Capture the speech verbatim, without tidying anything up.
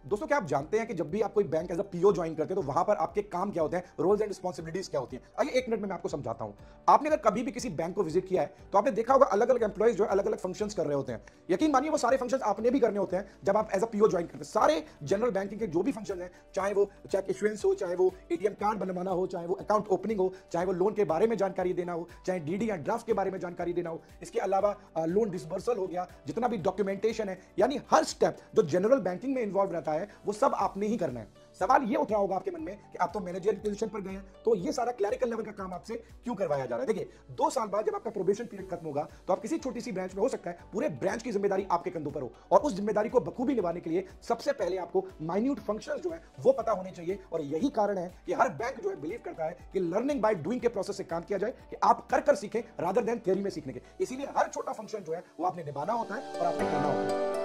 दोस्तों क्या आप जानते हैं कि जब भी आप कोई bank as a PO join करते हैं तो वहां पर आपके काम क्या होते हैं, रोल्स एंड रिस्पॉन्सिबिलिटीज क्या होती हैं। आइए एक मिनट में मैं आपको समझाता हूं। आपने अगर कभी भी किसी बैंक को विजिट किया है तो आपने देखा होगा अलग अलग एम्प्लॉइज जो है अलग अलग फंक्शंस कर रहे होते हैं। यकीन मानिए वो सारे फंक्शंस आपने भी करने होते हैं जब आप एज अ पीओ ज्वाइन करते हैं। सारे जनरल बैंकिंग के जो भी फंक्शन है, चाहे वो चेक इशुएंस हो, चाहे वो एटीएम कार्ड बनवाना हो, चाहे वो अकाउंट ओपनिंग हो, चाहे वो लोन के बारे में जानकारी देना हो, चाहे डीडी या ड्राफ्ट के बारे में जानकारी देना हो, इसके अलावा लोन डिसबर्सल हो गया, जितना भी डॉक्यूमेंटेशन है, यानी हर स्टेप जो जनरल बैंकिंग में इन्वॉल्व रहता है वो सब आपने ही करना है। सवाल ये उठ रहा होगा आपके मन में कि आप तो मैनेजरियल पोजीशन पर गए हैं, तो ये सारा क्लरिकल लेवल का काम आपसे क्यों करवाया जा रहा है। देखिए, दो साल बाद जब आपका प्रोबेशन पीरियड खत्म होगा तो आप किसी छोटी सी ब्रांच में हो सकता है पूरे ब्रांच की जिम्मेदारी आपके कंधों पर हो, और उस जिम्मेदारी को बखूबी निभाने के लिए सबसे पहले आपको माइन्यूट फंक्शंस जो है वो पता होने चाहिए। और यही कारण है कि हर बैंक जो है बिलीव करता है कि लर्निंग बाय डूइंग के प्रोसेस से काम किया जाए, कि आप कर कर सीखें रादर देन थ्योरी में सीखने के। इसीलिए हर छोटा फंक्शन जो है वो आपने निभाना होता है और आपने करना होता है।